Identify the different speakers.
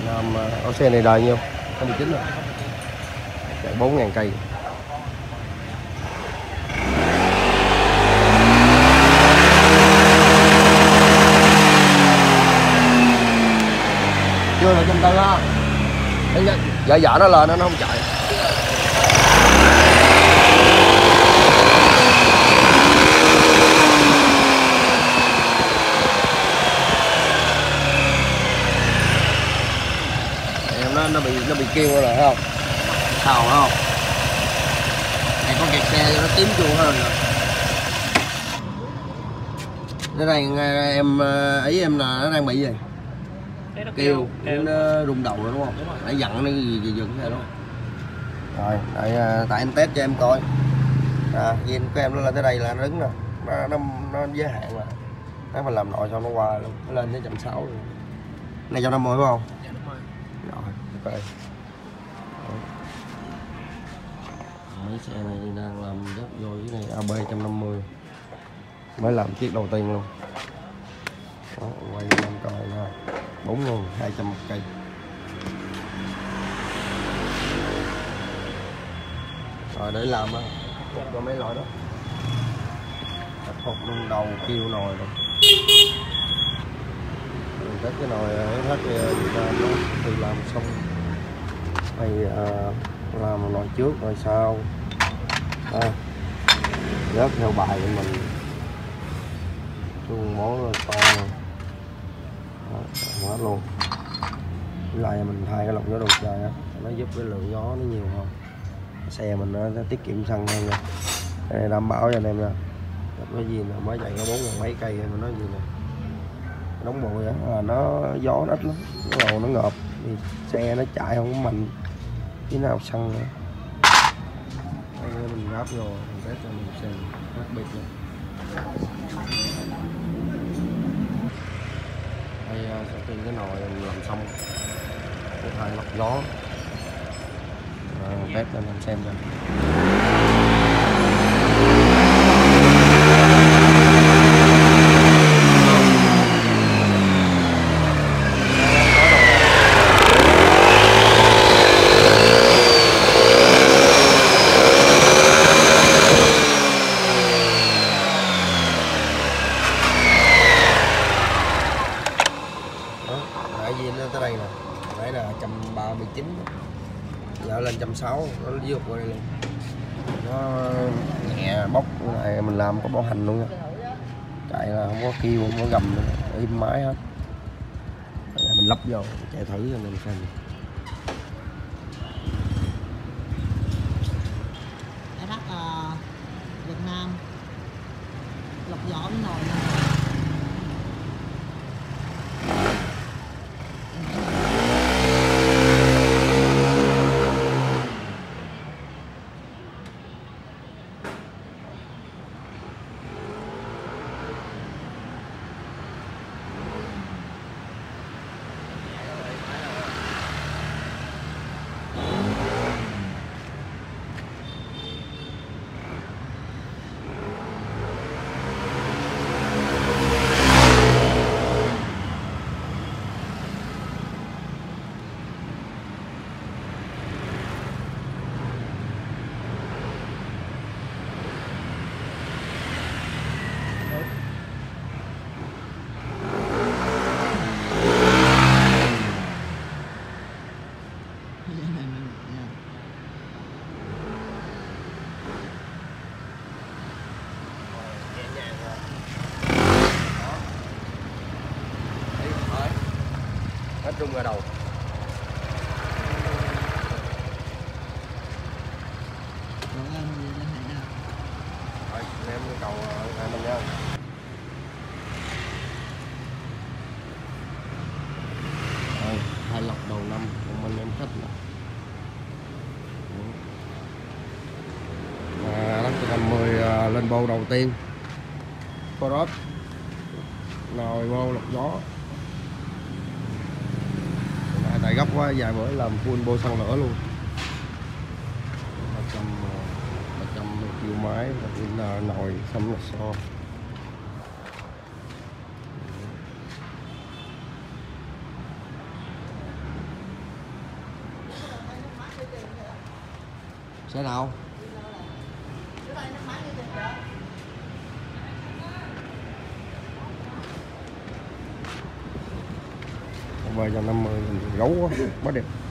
Speaker 1: Nam ở xe này đời nhiêu? 29 rồi. Chạy 4.000 cây. Chưa là 140 ha. Dạ nó lên nó không chạy. Nó bị kêu rồi không? Sao không? Này có kẹt xe nó tím chua hơn rồi. Nó đang em ý em là nó đang bị gì? Kêu nó rung đầu rồi đúng không? Nãy dặn nó gì dừng thế đúng không? Rồi, tại em test cho em coi. Viên của em nó lên tới đây là nó đứng rồi. Nó giới hạn mà. Nếu mình làm nội xong nó qua luôn. Nó lên tới 160 rồi. Này 150 phải không?
Speaker 2: Dạ đúng rồi.
Speaker 1: Rồi, ok. Mấy xe này đang làm rất vô cái này AB 150 mới làm chiếc đầu tiên luôn. Đó, quay cho em coi nè, 4.200 một cây. Rồi để làm á, cho mấy loại đó. Hộp luôn đầu kêu nồi rồi. Các cái nồi hết Việt Nam đó thì làm xong hay làm nồi trước rồi sau rớt theo bài của mình chung món to hết luôn. Với lại mình thay cái lọc gió đầu trời á, nó giúp cái lượng gió nó nhiều hơn, xe mình nó tiết kiệm xăng hơn nha. Cái này đảm bảo cho anh em nha. Cái gì mà mới chạy có 4.000 mấy cây mà nói gì nè, đóng bụi á là nó gió nó ít lắm, nó nó ngợp thì xe nó chạy không có mạnh thế nào xăng nữa. Đây mình ráp vô mình test cho mình xem khác biệt luôn. Đây sau khi cái nồi mình làm xong cái thay lọc gió test cho mình xem cho. Tới đây nè, nãy là 139, giờ lên 160, nó vượt qua đây luôn. Nó nhẹ bốc này, mình làm có bảo hành luôn nha, chạy là không có kêu không có gầm nữa, im máy hết. Mình lắp vô chạy thử cho mình xem.
Speaker 3: Đất Việt Nam lọc gió với nồi này.
Speaker 1: Hết rung ra đầu. Rồi, em yêu cầu hai mình nha. Rồi, hai lọc đầu năm của mình em thích nè. Lắp cho 50 lên bô đầu tiên. Corot. Rồi bô lọc gió. Tại gấp quá dài bữa làm full bô xăng nữa luôn. 300 kg máy là nồi xong là so. Xe nào? Vài trăm 50 gấu quá, quá đẹp.